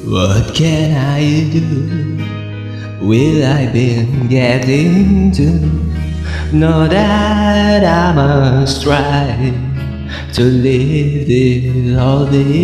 What can I do? Will I be getting to know that I must try to leave this all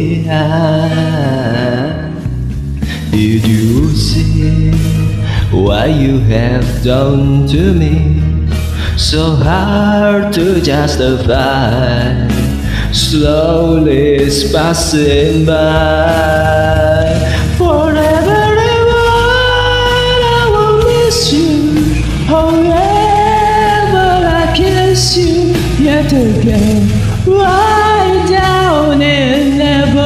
behind? Did you see what you have done to me? So hard to justify, slowly it's passing by. Forever I will miss you, however I kiss you yet again, right down in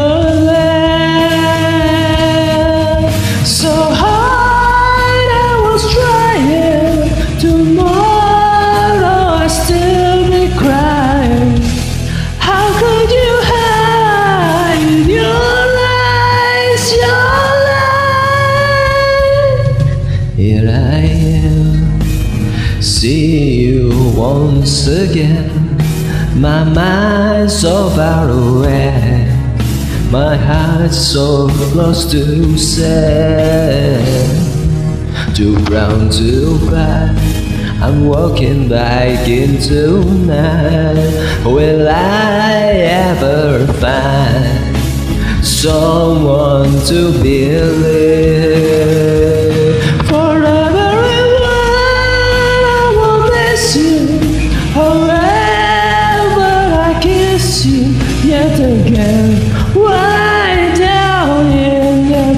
Neverland. So hard I was trying, tomorrow I still be crying. How could you hide your lies, your lies? Here I am, see you once again. My mind so far away, my heart so close to set. Too brown to cry, I'm walking back into night. Will I ever find someone to believe? Forever and one I will miss you, however I kiss you yet again, right down in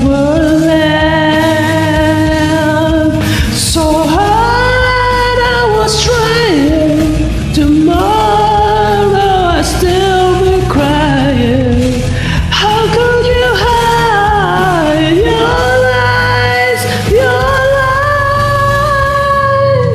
Neverland. So hard I was trying, tomorrow I still be crying. How could you hide your lies, your lies?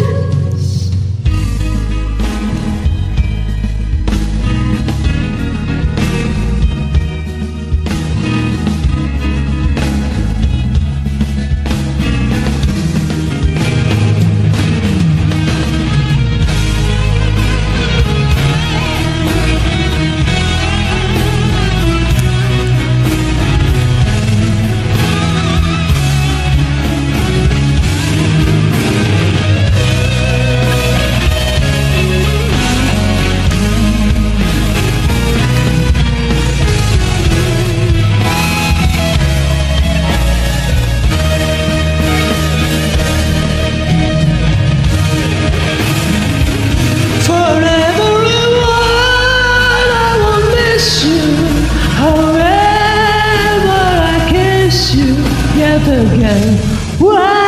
However I kiss you yet again, why?